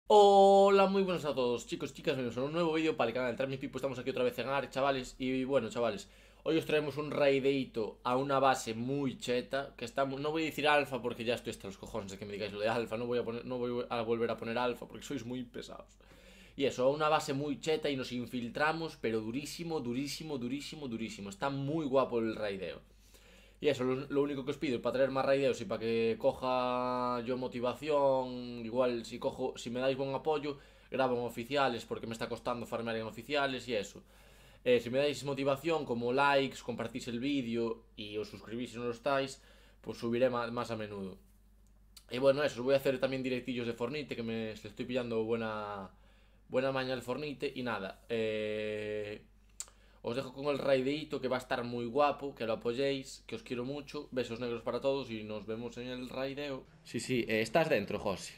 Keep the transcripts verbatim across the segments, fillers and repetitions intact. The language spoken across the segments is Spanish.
Hola, muy buenas a todos, chicos y chicas, bienvenidos a un nuevo vídeo para el canal de Trami Pipo. Estamos aquí otra vez en Ar, chavales. Y bueno, chavales, hoy os traemos un raideito a una base muy cheta. Que está, no voy a decir alfa porque ya estoy hasta los cojones de que me digáis lo de alfa. No voy a, poner, no voy a volver a poner alfa porque sois muy pesados. Y eso, a una base muy cheta y nos infiltramos, pero durísimo, durísimo, durísimo, durísimo. Está muy guapo el raideo. Y eso, lo, lo único que os pido para traer más raideos y para que coja yo motivación. Igual si cojo, si me dais buen apoyo, grabo en oficiales porque me está costando farmear en oficiales y eso. Eh, si me dais motivación como likes, compartís el vídeo y os suscribís si no lo estáis, pues subiré más, más a menudo. Y bueno, eso, os voy a hacer también directillos de Fornite, que me le estoy pillando buena, buena maña al Fornite. Y nada, eh, os dejo con el raideito que va a estar muy guapo, que lo apoyéis, que os quiero mucho. Besos negros para todos y nos vemos en el raideo. Sí, sí, eh, estás dentro, José.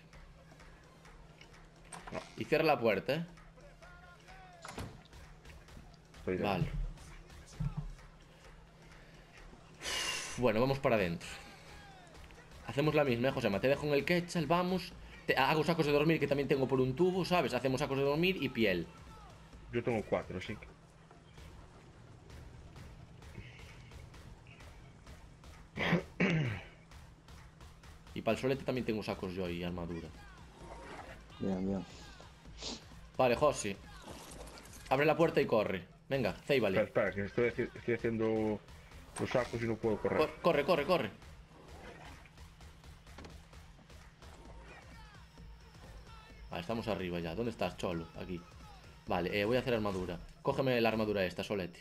Y cierra la puerta, ¿eh? Estoy dentro. Vale. Bueno, vamos para adentro. Hacemos la misma, ¿eh, Josema? Te dejo en el quechal, vamos. Te hago sacos de dormir que también tengo por un tubo, ¿sabes? Hacemos sacos de dormir y piel. Yo tengo cuatro, sí. Y para el solete también tengo sacos yo y armadura. Bien, bien. Vale, José. Abre la puerta y corre. Venga, Espera, céibale. espera, que estoy, haci- estoy haciendo los sacos y no puedo correr. Cor- corre, corre, corre. Vale, estamos arriba ya. ¿Dónde estás, cholo? Aquí. Vale, eh, voy a hacer armadura. Cógeme la armadura esta, solete.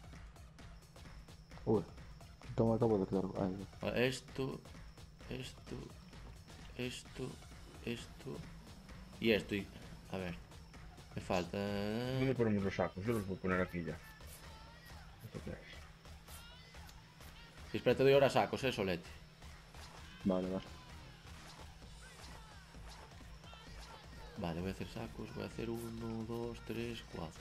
Uy, no me acabo de quedar. Ay, Vale, esto, esto, esto, esto y esto. Y, a ver, me falta. ¿Dónde ponemos los sacos? Yo los voy a poner aquí ya. ¿Esto qué es? Si espera, te doy ahora sacos, eh, solete. vale, vale. Vale, voy a hacer sacos. Voy a hacer uno, dos, tres, cuatro.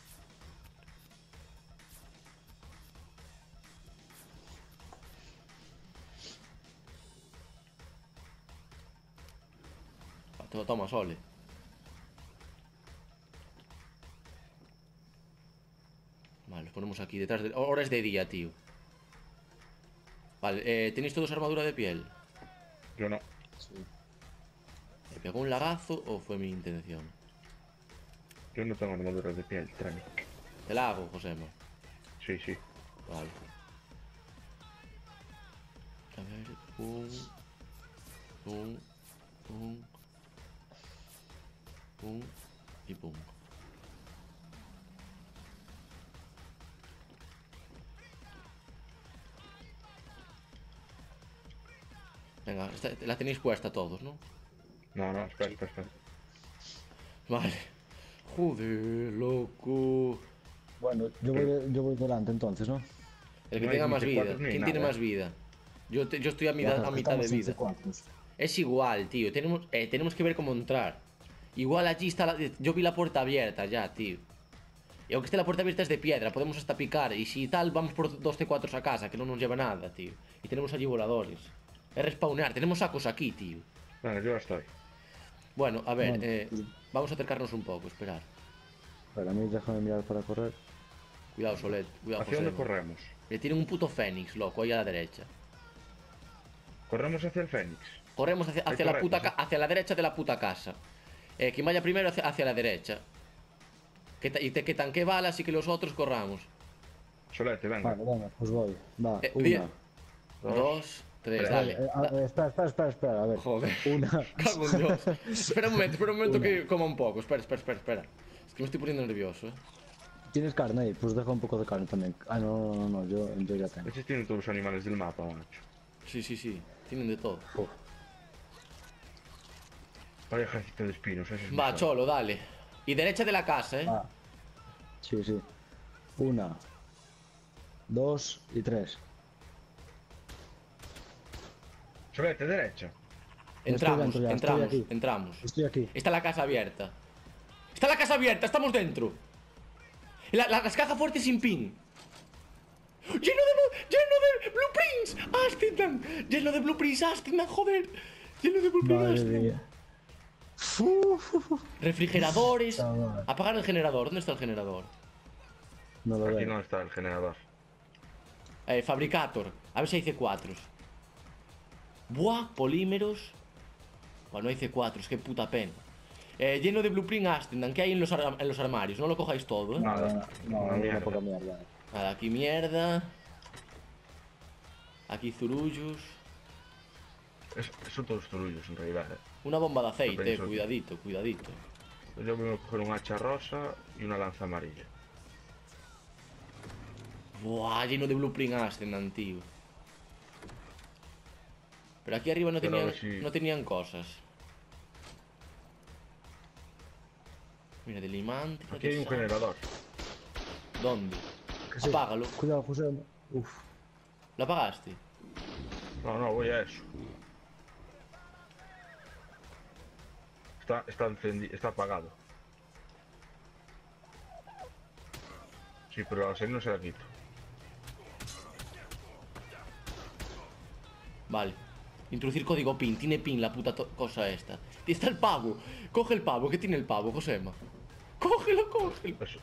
Vale, toma, sole. Vale, los ponemos aquí detrás de. Ahora es de día, tío. Vale, eh, ¿tenéis todos armadura de piel? Yo no. Sí. ¿Me pegó un lagazo o fue mi intención? Yo no tengo armadura de piel, Trami. Te la hago, Josema. Sí, sí. Vale. A ver, pum, pum, pum, pum y pum. Venga, esta- la tenéis puesta todos, ¿no? No, no, espera, espera, espera. Vale. Joder, loco. Bueno, yo voy, de- yo voy delante entonces, ¿no? El que No hay tenga más vida. veinticuatro ni ¿Quién tiene nada. más vida? Yo, te- yo estoy a, Ya, mitad- pero a que mitad de estamos en vida. C cuatro. Es igual, tío. Tenemos, eh, tenemos que ver cómo entrar. Igual allí está la... Yo vi la puerta abierta ya, tío. Y aunque esté la puerta abierta es de piedra, podemos hasta picar. Y si tal, vamos por dos C cuatro a casa, que no nos lleva nada, tío. Y tenemos allí voladores. Es respawnear, tenemos sacos aquí, tío. Bueno, yo ya estoy. Bueno, a ver, Bueno, eh, sí. vamos a acercarnos un poco, esperar. Para mí, déjame mirar para correr. Cuidado, Solet, cuidado, ¿Hacia José. dónde corremos? Le tienen un puto fénix, loco, ahí a la derecha. Corremos hacia el Fénix. Corremos hacia, hacia Ahí la puta corremos, ca- hacia la derecha de la puta casa. Eh, quien vaya primero hacia, hacia la derecha. Que, ta- y te, que tanque balas y que los otros corramos. Solete, venga. Vale, venga, pues voy. Va, Eh, una. bien. Dos. Dos, tres, Espera, dale. Eh, a- eh, espera, espera, espera, espera, a ver. Joder. Una. Cago en Dios. Espera un momento, espera un momento Una. que coma un poco. Espera, espera, espera, espera. Es que me estoy poniendo nervioso, eh. ¿Tienes carne ahí? Pues deja un poco de carne también. Ah, no, no, no, no, yo, yo ya tengo. Estos tienen todos los animales del mapa, macho. Sí, sí, sí. Tienen de todo. Uf. Vaya ejército de espinos, ese es Va, mejor. cholo, dale. Y derecha de la casa, eh. Va. Sí, sí. Una. Dos y tres. Solete, derecha. Entramos, dentro ya, estoy entramos, aquí. entramos. Estoy aquí. Está la casa abierta. Está la casa abierta, estamos dentro. La- la- las cajas fuertes sin pin. ¡Lleno de, bu- lleno de blueprints! ¡Astindan! ¡Lleno de blueprints! ¡Astindan, joder! ¡Lleno de blueprints! Madre Astindan. mía. Refrigeradores. Chaval. Apagar el generador. ¿Dónde está el generador? No lo Aquí veo. no está el generador. Eh, fabricator. A ver si hay C cuatro. Buah, polímeros. Bueno, no hay C cuatro, qué puta pena. Eh, lleno de blueprint Astendan. ¿Qué hay en los, ar en los armarios? No lo cojáis todo, ¿eh? Nada. No, Una no, mierda. una poca mierda. Nada, aquí mierda. Aquí zurullos. Es, son todos turullos en realidad. ¿eh? Una bomba de aceite, eh, pienso que- cuidadito, cuidadito. Yo voy a coger un hacha rosa y una lanza amarilla. Buah, lleno de blueprint Ascendan, tío. Pero aquí arriba no Pero a tenían, ver si- no tenían cosas. Mira, de limante. Aquí hay un generador. ¿Dónde? Que sí. Apágalo. Cuidado, José. Uf. ¿Lo apagaste? No, no, voy a eso. Está, está encendido, está apagado. Sí, pero la serie no se la quito. Vale. Introducir código PIN. Tiene PIN la puta cosa esta. Y está el pavo. Coge el pavo. ¿Qué tiene el pavo, Josema? Cógelo, cógelo. Eso.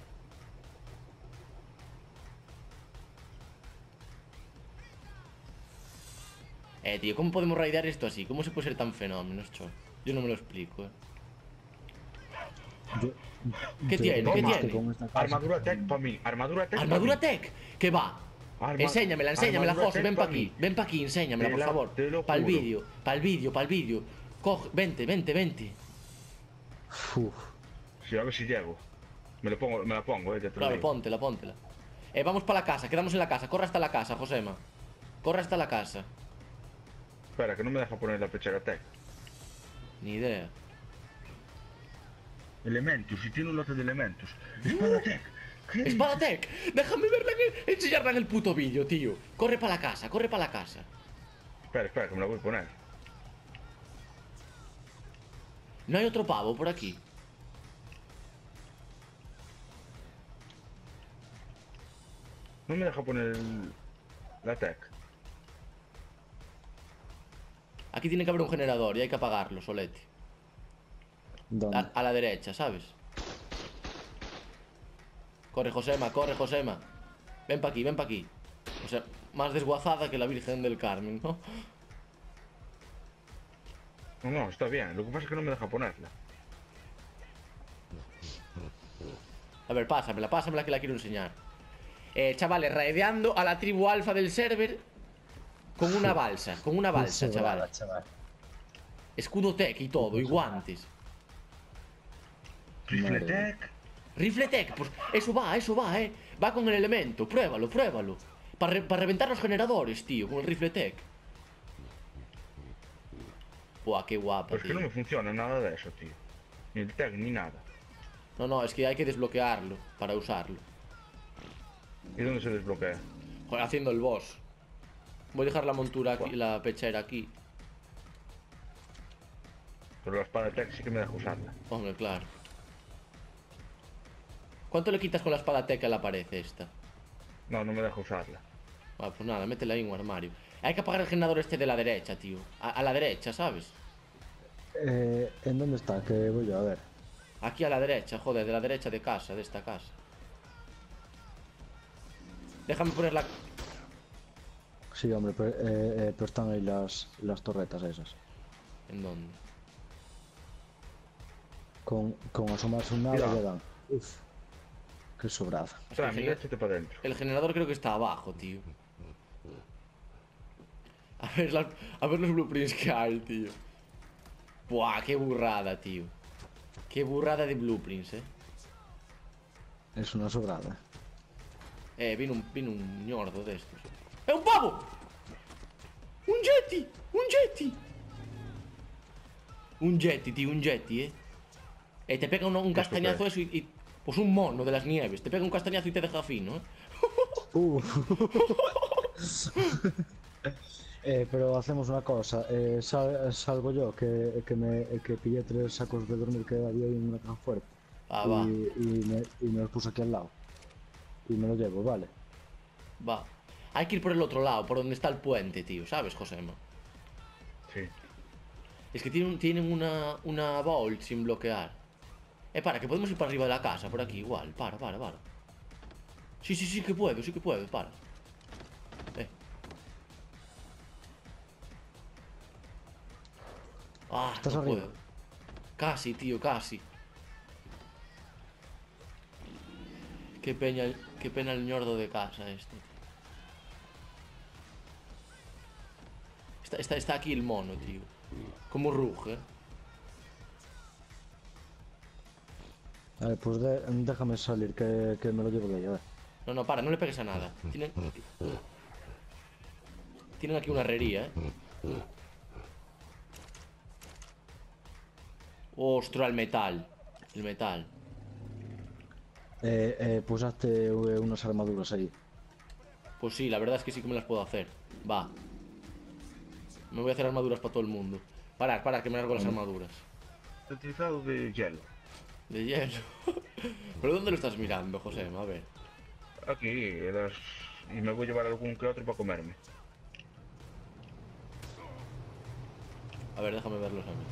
Eh, tío, ¿cómo podemos raidear esto así? ¿Cómo se puede ser tan fenómenos, cho? Yo no me lo explico, eh. Yo, ¿Qué yo tiene? creo ¿Qué que tiene? con esta casa- Armadura tech para mí, armadura tech. Armadura pa' mí. tech. ¿Qué va? Arma- Enséñamela, enséñamela, armadura José. tech Ven pa' pa' aquí. mí. Ven pa' aquí, enséñamela, Te por la- favor. te lo Para el juro. vídeo, para el vídeo, para el vídeo. Coge, vente, vente, vente. Uf. Sí, a ver si llego. Me lo pongo, me la pongo, eh, ya te lo Claro, digo. póntela, póntela. Eh, vamos para la casa, quedamos en la casa. Corre hasta la casa, Josema. Corre hasta la casa. Espera, que no me deja poner la pechera tech. Ni idea. Elementos, si tiene un lote de elementos. Espada tech. ¿Qué? ¡Espada Tech! Déjame verla en el, enseñarla en el puto vídeo, tío. Corre para la casa, corre para la casa. Espera, espera, que me la voy a poner. No hay otro pavo por aquí. No me deja poner el- la tech. Aquí tiene que haber un generador y hay que apagarlo, solete. ¿Dónde? A, a la derecha, ¿sabes? Corre, Josema, corre, Josema. Ven pa' aquí, ven pa' aquí. O sea, más desguazada que la Virgen del Carmen, ¿no? No, no, está bien. Lo que pasa es que no me deja ponerla. A ver, pásamela, pásamela que la quiero enseñar. Eh, chavales, raideando a la tribu alfa del server con una balsa, con una balsa, Qué chaval. sobrada, chaval. Escudo tech y todo, y guantes. Rifle Madre tech. Rifle tech, pues eso va, eso va, eh. Va con el elemento, pruébalo, pruébalo. Para re- pa reventar los generadores, tío, con el rifle tech. Buah, qué guapa, Pero es que tío. no me funciona nada de eso, tío. Ni el tech ni nada. No, no, es que hay que desbloquearlo para usarlo. ¿Y dónde se desbloquea? Joder, haciendo el boss. Voy a dejar la montura aquí, la pechera aquí. Pero la espada tech sí que me deja usarla. Hombre, claro. ¿Cuánto le quitas con la espada tech a la pared esta? No, no me deja usarla. Ah, pues nada, métela ahí en un armario. Hay que apagar el generador este de la derecha, tío. A, a la derecha, ¿sabes? Eh, ¿En dónde está? Que voy yo a ver. Aquí a la derecha, joder, de la derecha de casa, de esta casa. Déjame poner la... Sí, hombre, pero, eh, eh, pero están ahí las, las torretas esas. ¿En dónde? Con, con asomarse un nada Mira. le dan. Uf. Qué sobrada. O sea, el mira, gener- échate para adentro. El generador creo que está abajo, tío. A ver, las- a ver los blueprints que hay, tío. Buah, qué burrada, tío. Qué burrada de blueprints, eh. Es una sobrada. Eh, vino un, vino un ñordo de estos. ¡Eh, un pavo! ¡Un Yeti! ¡Un Yeti! Un Yeti, tío, un Yeti, eh. Eh, te pega un, un ¿Esto castañazo qué? eso y, y- Pues un mono de las nieves. Te pega un castañazo y te deja fino, eh. Uh. eh, pero hacemos una cosa. Eh, sal- salgo yo, que, que, me, que pillé tres sacos de dormir que había ahí en una caja fuerte. Ah, y, va, y, me, y me los puse aquí al lado. Y me lo llevo, vale. va. Hay que ir por el otro lado, por donde está el puente, tío. ¿Sabes, Josema? Sí. Es que tienen, tienen una, una vault sin bloquear. Eh, para, que podemos ir para arriba de la casa, por aquí igual. Para, para, para. Sí, sí, sí que puedo, sí que puedo, para. Eh. Ah, ¿Estás no arriba? puedo. Casi, tío, casi. Qué peña, qué pena el ñordo de casa este. Está, está, está aquí el mono, tío. Como ruge. A ver, pues de- déjame salir, que, que me lo llevo de ahí, a ver. No, no, para, no le pegues a nada. Tienen, tienen aquí una herrería, eh. Ostras, el metal. El metal. Eh, eh, pues hazte eh, unas armaduras ahí. Pues sí, la verdad es que sí que me las puedo hacer. Va. Me voy a hacer armaduras para todo el mundo. Parar, parar, que me largo las Bueno. armaduras. He utilizado de hielo. De hielo. ¿Pero dónde lo estás mirando, José? A ver. Aquí, las... y me voy a llevar algún que otro para comerme. A ver, déjame verlos a mí.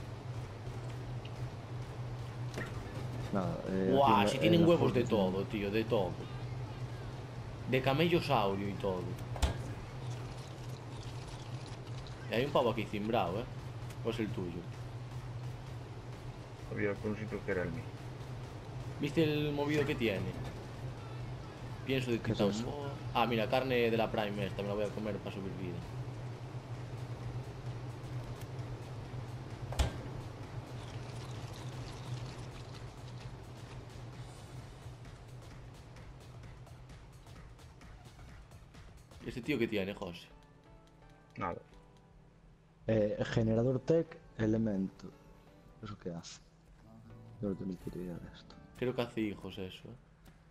Nada, eh, aquí en Guau, la- si en tienen la huevos de foto tienen- todo, tío, de todo. De camellosaurio y todo. Y hay un pavo aquí cimbrado, ¿eh? ¿O es el tuyo? Había un sitio que era el mío. ¿Viste el movido que tiene? Pienso de ¿Qué es Titan eso? Boa. Ah, mira, carne de la Prime esta, me la voy a comer para subir vida. ¿Y este tío qué tiene, José? Nada. Eh, generador tech, elemento. ¿Eso qué hace? Yo no tengo ni idea de esto. Creo que hace hijos eso, ¿eh?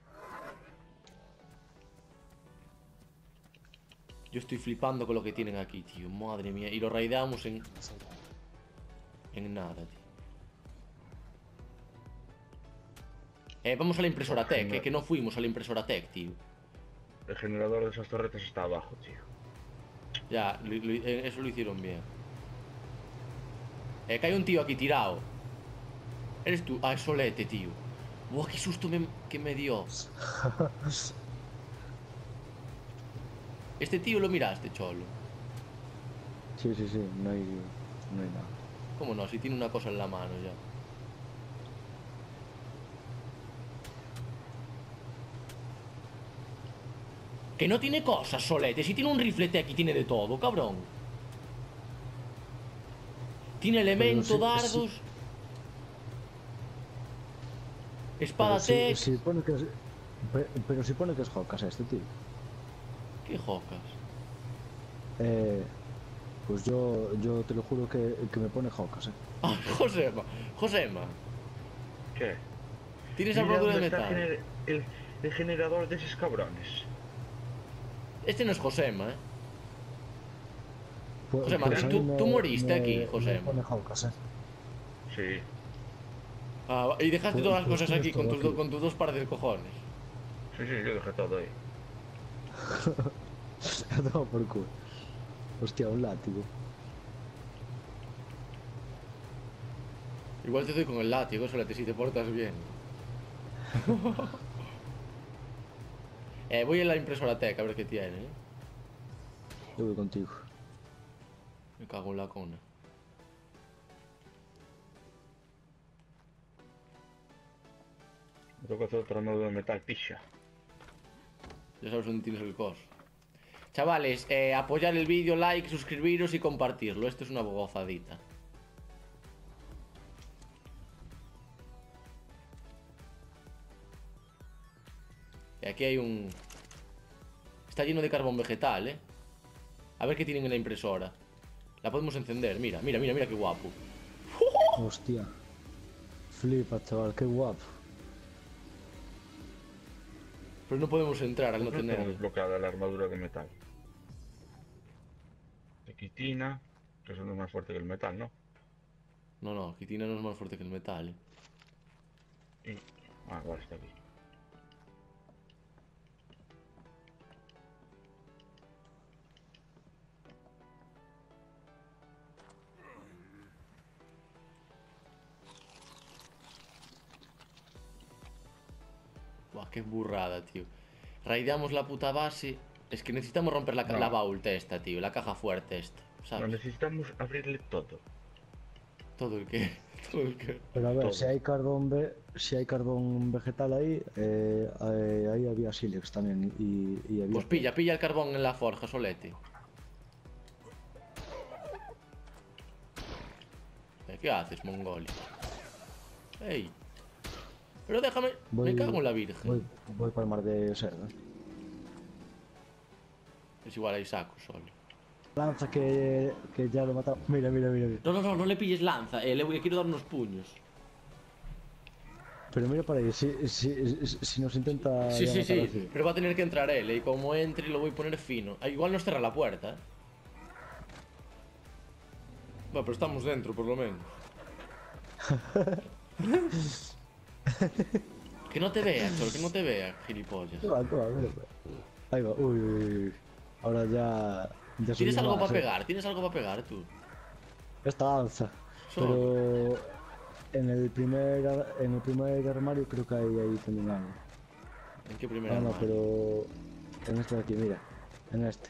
Yo estoy flipando con lo que tienen aquí, tío. Madre mía. Y lo raideamos en... En nada, tío. Eh, vamos a la impresora tech, eh, que no fuimos a la impresora tech, tío. El generador de esas torretas está abajo, tío. Ya, lo- lo- eh, eso lo hicieron bien. Eh, que hay un tío aquí tirado. ¿Eres tú? Ah, es Solete, tío. Buah, qué susto me- que me dio. Este tío lo miraste, cholo. Sí, sí, sí, no hay, no hay nada. ¿Cómo no? Si tiene una cosa en la mano ya. Que no tiene cosas, Solete. Si tiene un riflete aquí, tiene de todo, cabrón. Tiene elemento, sí- dardos. Espada Pero si, tech. si pone que es, pe- pero si pone que es Hocas este tío. ¿Qué jocas? Eh, pues yo, yo te lo juro que, que me pone Hocas, eh. Ah, Josema. Josema. ¿Qué? ¿Tienes Mira armadura de dónde está metal? gener- el, el generador de esos cabrones. Este no es Josema, eh. Pues, Josema, pues a tú- mí tú me- moriste me- aquí, me Josema. pone Hocas, eh. Sí. Ah, y dejaste Pues- todas las pues cosas tienes aquí con todo tus, do- aquí. con tus dos pares de cojones. Sí, sí, yo dejé todo ahí. No, por culo. Hostia, un látigo. Igual te doy con el látigo, Solete, si te portas bien. eh, voy a la impresora tech a ver qué tiene, eh. Yo voy contigo. Me cago en la cona. Me toca hacer otra armadura de metal, picha. Ya sabes dónde tienes el coso. Chavales, eh, apoyar el vídeo, like, suscribiros y compartirlo. Esto es una gozadita. Y aquí hay un... Está lleno de carbón vegetal, ¿eh? A ver qué tienen en la impresora. La podemos encender, mira, mira, mira, mira qué guapo. Hostia. Flipa, chaval, qué guapo. Pero no podemos entrar al no No tengo tener... desbloqueada la armadura de metal. De quitina, que eso no es más fuerte que el metal, ¿no? No, no, quitina no es más fuerte que el metal, ¿eh? Y... Ah, vale, está aquí. Buah, qué burrada, tío. Raideamos la puta base. Es que necesitamos romper la, ca- No. la vault esta, tío. La caja fuerte esta. No, ¿Sabes? necesitamos abrirle todo. Todo el que. Todo el que. Pero a ver, Todo. si hay carbón ve- si hay carbón vegetal ahí, eh, eh, ahí había sílex también y, y había... Pues pilla, pilla el carbón en la forja, Solete. Eh, ¿Qué haces, mongoli? ¡Ey! Pero déjame. Voy- Me cago en la virgen. Voy, voy para el mar de Serra. Es igual, hay saco solo. Lanza que, que ya lo mataron. Mira, mira, mira, mira. No, no, no, no le pilles lanza. Eh, le voy, quiero dar unos puños. Pero mira para ahí, si, si, si, si nos intenta... Sí, ya sí, matar sí. así. Pero va a tener que entrar él. eh, Y como entre, lo voy a poner fino. Ah, igual nos cierra la puerta. ¿eh? Bueno, pero estamos dentro, por lo menos. Que no te vea, Cholo, que no te vea, gilipollas. Toma, toma, mira, mira. Ahí va, uy, uy, uy. Ahora ya... ya ¿Tienes subimos algo más, para eh. pegar? ¿Tienes algo para pegar tú? Esta lanza. Solo. Pero... En el primer ar- en el primer armario creo que hay ahí también algo. ¿En qué primera No, no, armario? pero... En este de aquí, mira. En este.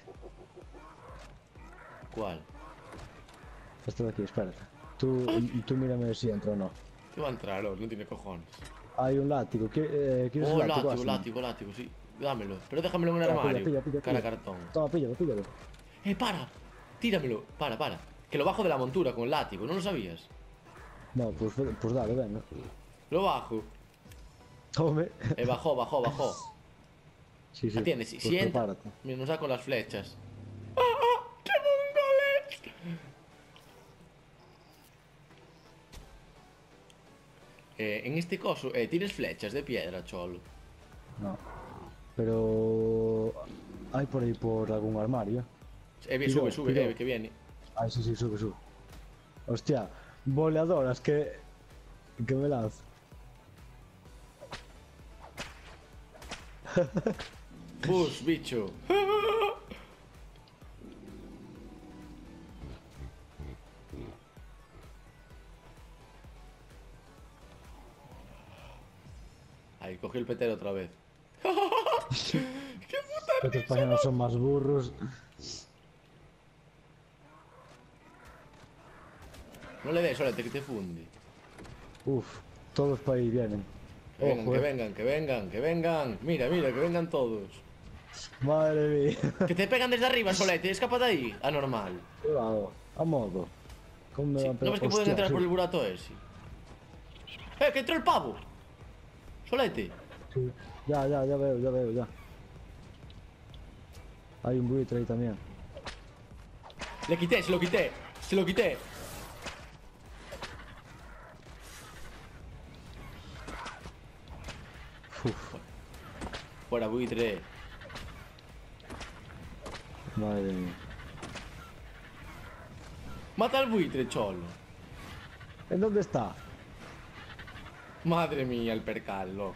¿Cuál? Este de aquí, espérate. Tú, tú mírame si entra o no. ¿Qué va a entrar, Lord? No tiene cojones. Hay un látigo. ¿Qui- eh, ¿Quieres Oh, un látigo? látigo, Asma? látigo, látigo, sí. Dámelo. Pero déjamelo en un Toma, armario. pilla, pilla, pilla, Cara pilla. cartón. Toma, píllalo, píllalo. ¡Eh, para! Tíramelo. Para, para. Que lo bajo de la montura con el látigo. ¿No lo sabías? No, pues, pues dale, venga. Lo bajo. Tome. Eh, bajó, bajó, bajó. Sí, sí. Atiende, si, Pues si entra. prepárate. Mira, nos saco las flechas. ¡Ah, ah! ¡Qué mongoles! Eh, en este coso, eh, tienes flechas de piedra, cholo. No. Pero... Hay por ahí por algún armario. Eh, bien, Tiro, sube, sube, tiro. eh, que viene. Ah, sí, sí, sube, sube. Hostia, boleadoras que... Que me lanzo. Bus, bicho. Ahí, cogí el petero otra vez. Estos páginas son más burros. No le des, Solete, que te funde. Uf, todos para ahí vienen. Que vengan, Ojo, que eh. vengan, que vengan, que vengan. Mira, mira, que vengan todos. Madre mía. Que te pegan desde arriba, Solete, escapa de ahí. Anormal. Cuidado, a modo. ¿Cómo me Sí, van a ¿no pegar? ves que pueden Hostia, entrar sí, por el burato ese? ¡Eh, que entró el pavo! Solete. sí. Ya, ya, ya veo, ya veo, ya. Hay un buitre ahí también. Le quité, se lo quité. Se lo quité. Uf, Fuera, buitre. madre mía. Mata al buitre, cholo. ¿En dónde está? Madre mía, el percal, loco.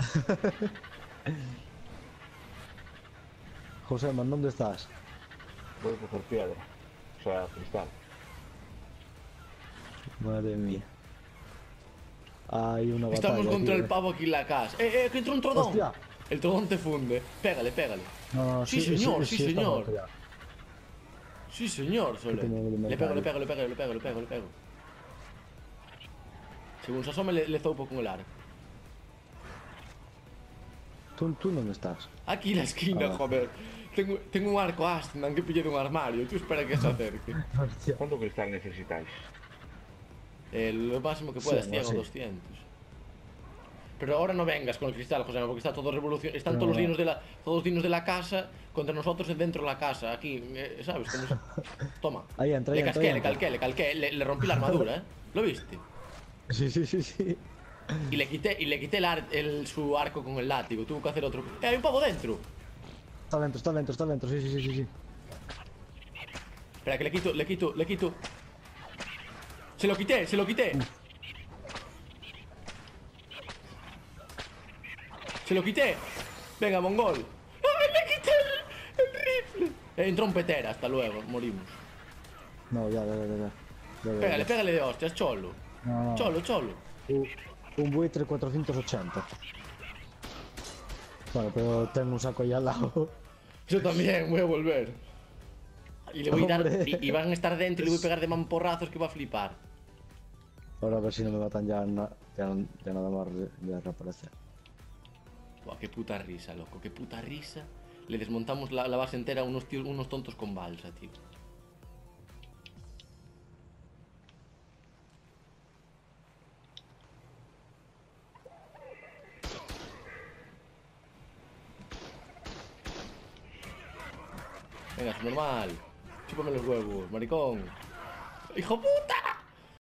José, man, ¿dónde estás? Voy a coger piedra. O sea, cristal. Madre mía. Hay una batalla. Estamos contra aquí, el eh. pavo aquí en la casa. ¡Eh, eh, que entró un trodón! ¡Hostia! El trodón te funde. Pégale, pégale. No, no, Sí, señor, sí, está señor. muerto ya. Sí, señor, Solete. tengo en el Le pego, inventario. le pego, le pego, le pego, le pego, le pego. Según se asome, le, le zaupo con el arco. ¿Tú, ¿Tú dónde estás? Aquí en la esquina, Ah. joder. Tengo, tengo un arco Astman que pillé de un armario. Tú espera que se acerque. Hostia. ¿Cuánto cristal necesitáis? Eh, lo máximo que puedas, Sí, cien no, o sí. doscientos. Pero ahora no vengas con el cristal, José, porque está todo revolución. Están No, todos los no. dinos de la, todos los dinos de la casa contra nosotros dentro de la casa. Aquí, eh, ¿sabes? Como se- Toma. Ahí entra, ahí Le entra, casqué, ahí le entra. calqué, le calqué, le, le rompí la armadura, ¿eh? ¿Lo viste? Sí, sí, sí, sí. Y le quité, y le quité el ar- el- su arco con el látigo. Tuvo que hacer otro. ¡Eh, hay un pavo dentro! Está dentro, está dentro, está dentro, sí, sí, sí, sí, sí. Espera, que le quito, le quito, le quito. Se lo quité, se lo quité. Se lo quité. Venga, mongol. ¡Ay, le quité el, el rifle! Eh, entró un petera, hasta luego, morimos. No, ya, ya, ya, ya. ya, ya, Pégale, ya. pégale de hostias, cholo. No, no. Cholo, cholo. Un, un buitre cuatrocientos ochenta. Bueno, pero tengo un saco ahí al lado. Yo también, voy a volver. Y le voy a dar. Hombre. Y, y van a estar dentro y le voy a pegar de mamporrazos que va a flipar. Ahora a ver si no me matan ya, na- ya, no- ya nada más re- de reaparecer. Buah, qué puta risa, loco, qué puta risa. Le desmontamos la, la base entera a unos, tíos, unos tontos con balsa, tío. Venga, es normal. Chúpame los huevos, maricón. ¡Hijo puta!